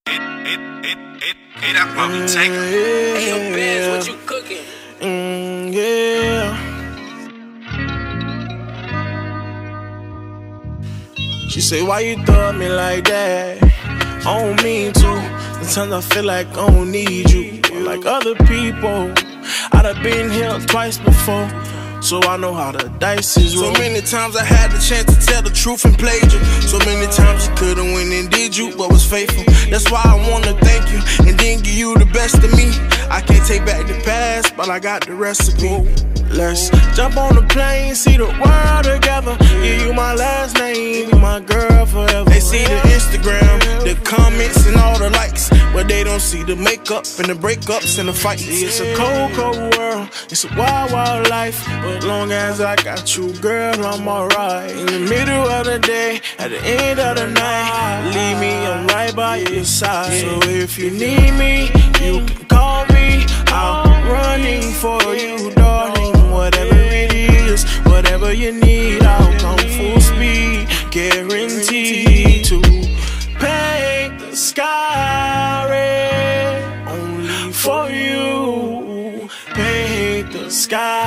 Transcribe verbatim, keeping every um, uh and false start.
It, it, it, it, it, I'm gonna take her. Hey, yo, Benz, what you cooking? Mm, yeah. She say, why you throw me like that? I don't mean to. Sometimes I feel like I don't need you. Like other people, I done been here twice before, so I know how the dice is rolled. So many times I had the chance to tell the truth and played you. So many times you could've went and did you, but was faithful. That's why I wanna thank you and then give you the best of me. I can't take back the past, but I got the recipe. Let's jump on the plane, see the world together. Give you my last name, be my girl forever. They see the Instagram, the comments and all the likes, but they don't see the makeup and the breakups and the fights. See, it's a cold, cold world, it's a wild, wild life, but as long as I got you, girl, I'm alright. In the middle of the day, at the end of the night, leave me, I'm right by your side. So if you need me, you can call me, I'm running for you, darling. Whatever it is, whatever you need, I'll come full speed. Guaranteed to paint the sky red only for you. Paint the sky